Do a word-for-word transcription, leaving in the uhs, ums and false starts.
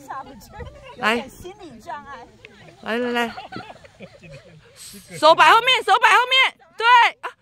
下不去， 来， 心理障碍。 来来来，手摆后面，手摆后面，对啊。